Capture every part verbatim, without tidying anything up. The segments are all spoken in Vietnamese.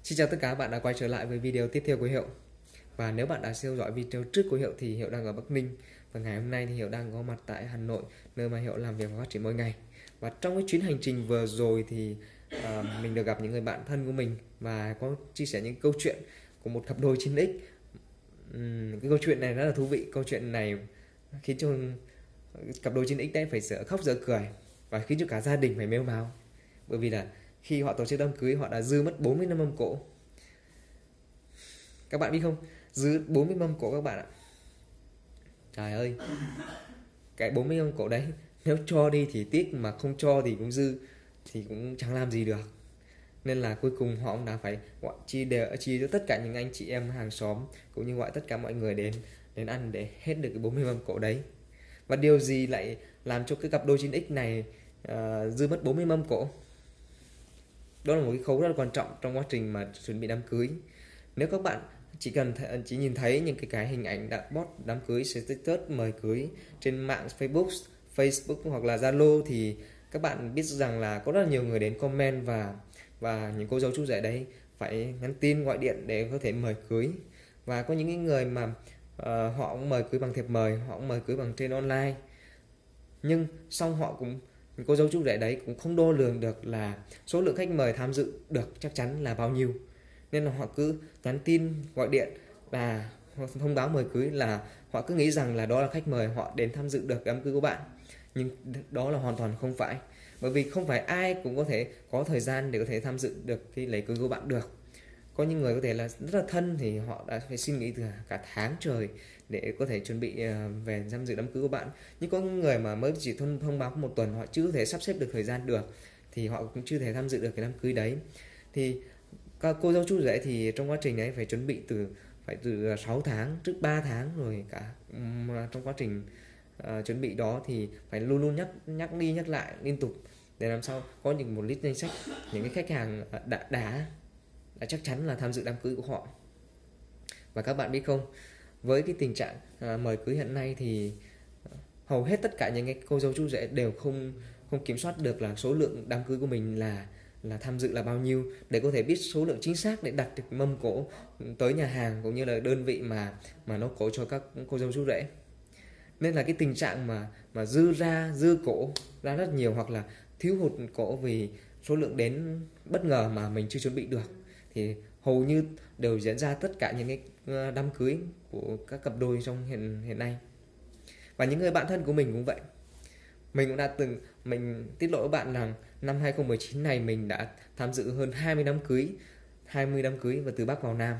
Xin chào tất cả các bạn đã quay trở lại với video tiếp theo của Hiệu. Và nếu bạn đã theo dõi video trước của Hiệu thì Hiệu đang ở Bắc Ninh. Và ngày hôm nay thì Hiệu đang có mặt tại Hà Nội, nơi mà Hiệu làm việc và phát triển mỗi ngày. Và trong cái chuyến hành trình vừa rồi thì uh, mình được gặp những người bạn thân của mình và có chia sẻ những câu chuyện của một cặp đôi chín ích. uhm, Cái câu chuyện này rất là thú vị. Câu chuyện này khiến cho cặp đôi chín ích đấy phải dở khóc dở cười và khiến cho cả gia đình phải mếu máo. Bởi vì là khi họ tổ chức đám cưới, họ đã dư mất bốn mươi năm mâm cỗ. Các bạn biết không? Dư bốn mươi mâm cỗ các bạn ạ. Trời ơi, cái bốn mươi mâm cỗ đấy, nếu cho đi thì tiếc, mà không cho thì cũng dư, thì cũng chẳng làm gì được. Nên là cuối cùng họ cũng đã phải gọi chi đều chi cho tất cả những anh chị em hàng xóm, cũng như gọi tất cả mọi người đến đến ăn để hết được cái bốn mươi mâm cỗ đấy. Và điều gì lại làm cho cái cặp đôi chín ích này uh, dư mất bốn mươi mâm cỗ? Đó là một cái khâu rất là quan trọng trong quá trình mà chuẩn bị đám cưới. Nếu các bạn chỉ cần th- chỉ nhìn thấy những cái cái hình ảnh đã post đám cưới, status mời cưới trên mạng Facebook, Facebook hoặc là Zalo, thì các bạn biết rằng là có rất là nhiều người đến comment và và những cô dâu chú rể đấy phải nhắn tin, gọi điện để có thể mời cưới. Và có những người mà uh, họ cũng mời cưới bằng thiệp mời, họ cũng mời cưới bằng trên online. Nhưng xong họ cũng cô dâu chú rể đấy cũng không đo lường được là số lượng khách mời tham dự được chắc chắn là bao nhiêu, nên là họ cứ nhắn tin, gọi điện và thông báo mời cưới, là họ cứ nghĩ rằng là đó là khách mời họ đến tham dự được đám cưới của bạn. Nhưng đó là hoàn toàn không phải, bởi vì không phải ai cũng có thể có thời gian để có thể tham dự được cái lễ cưới của bạn được. Có những người có thể là rất là thân thì họ đã phải suy nghĩ từ cả tháng trời để có thể chuẩn bị về tham dự đám cưới của bạn. Nhưng có những người mà mới chỉ thông, thông báo một tuần, họ chưa có thể sắp xếp được thời gian được, thì họ cũng chưa thể tham dự được cái đám cưới đấy. Thì các cô dâu chú rể thì trong quá trình đấy phải chuẩn bị từ phải từ sáu tháng, trước ba tháng rồi cả. Mà trong quá trình uh, chuẩn bị đó thì phải luôn luôn nhắc nhắc đi nhắc lại liên tục để làm sao có những một list danh sách những cái khách hàng đã đã đã chắc chắn là tham dự đám cưới của họ. Và các bạn biết không, với cái tình trạng à, mời cưới hiện nay thì hầu hết tất cả những cái cô dâu chú rể đều không không kiểm soát được là số lượng đám cưới của mình là là tham dự là bao nhiêu, để có thể biết số lượng chính xác để đặt được mâm cỗ tới nhà hàng cũng như là đơn vị mà mà nó cỗ cho các cô dâu chú rể. Nên là cái tình trạng mà mà dư ra dư cỗ ra rất nhiều, hoặc là thiếu hụt cỗ vì số lượng đến bất ngờ mà mình chưa chuẩn bị được, thì hầu như đều diễn ra tất cả những cái đám cưới của các cặp đôi trong hiện hiện nay. Và những người bạn thân của mình cũng vậy. Mình cũng đã từng mình tiết lộ với bạn rằng năm hai không một chín này mình đã tham dự hơn hai mươi đám cưới, hai mươi đám cưới và từ Bắc vào Nam.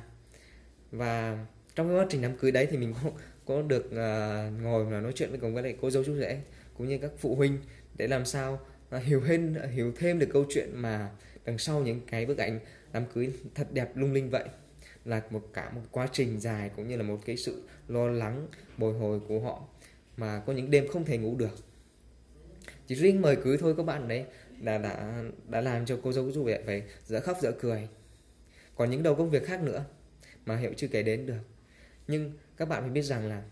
Và trong cái quá trình đám cưới đấy thì mình có, có được uh, ngồi và nói chuyện với cùng với lại cô dâu chú rể cũng như các phụ huynh để làm sao uh, hiểu hơn hiểu thêm được câu chuyện mà đằng sau những cái bức ảnh đám cưới thật đẹp lung linh vậy, là một cả một quá trình dài cũng như là một cái sự lo lắng bồi hồi của họ, mà có những đêm không thể ngủ được. Chỉ riêng mời cưới thôi các bạn đấy đã đã đã làm cho cô dâu chú rể phải dở khóc dở cười. Còn những đầu công việc khác nữa mà Hiệu chưa kể đến được. Nhưng các bạn phải biết rằng là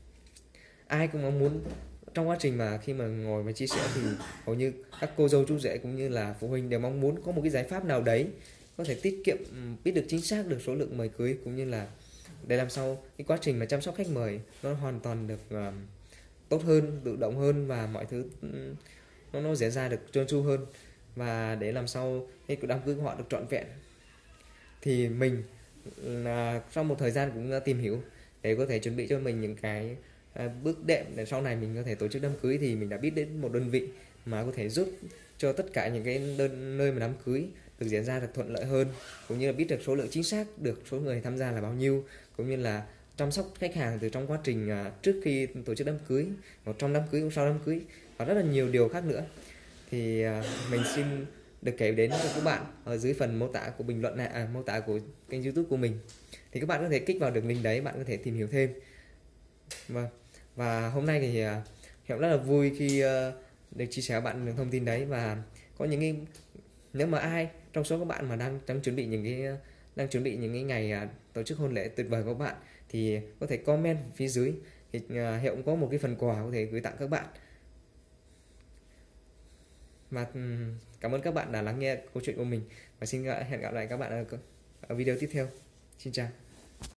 ai cũng mong muốn trong quá trình mà khi mà ngồi và chia sẻ thì hầu như các cô dâu chú rể cũng như là phụ huynh đều mong muốn có một cái giải pháp nào đấy có thể tiết kiệm, biết được chính xác được số lượng mời cưới, cũng như là để làm sao cái quá trình mà chăm sóc khách mời nó hoàn toàn được uh, tốt hơn, tự động hơn, và mọi thứ nó nó diễn ra được trơn tru hơn, và để làm sao cái đám cưới của họ được trọn vẹn. Thì mình là sau một thời gian cũng tìm hiểu để có thể chuẩn bị cho mình những cái uh, bước đệm để sau này mình có thể tổ chức đám cưới, thì mình đã biết đến một đơn vị mà có thể giúp cho tất cả những cái đơn, nơi mà đám cưới được diễn ra được thuận lợi hơn, cũng như là biết được số lượng chính xác được số người tham gia là bao nhiêu, cũng như là chăm sóc khách hàng từ trong quá trình uh, trước khi tổ chức đám cưới, hoặc trong đám cưới, sau đám cưới, và rất là nhiều điều khác nữa. Thì uh, mình xin được kể đến cho các bạn ở dưới phần mô tả của bình luận này, à, mô tả của kênh YouTube của mình, thì các bạn có thể kích vào được link đấy, bạn có thể tìm hiểu thêm. Vâng. Và hôm nay thì uh, Hiệu rất là vui khi uh, được chia sẻ với bạn những thông tin đấy. Và có những cái, nếu mà ai trong số các bạn mà đang đang chuẩn bị những cái đang chuẩn bị những cái ngày uh, tổ chức hôn lễ tuyệt vời của các bạn, thì có thể comment phía dưới, thì uh, Hiệu cũng có một cái phần quà có thể gửi tặng các bạn. Và um, cảm ơn các bạn đã lắng nghe câu chuyện của mình, và xin hẹn gặp lại các bạn ở ở video tiếp theo. Xin chào.